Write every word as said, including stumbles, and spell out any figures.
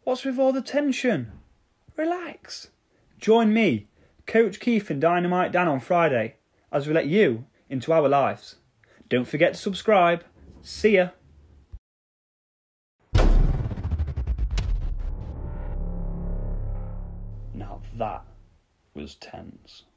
What's with all the tension? Relax. Join me, Coach Keith and Dynamite Dan on Friday as we let you into our lives. Don't forget to subscribe. See ya. Now that was tense.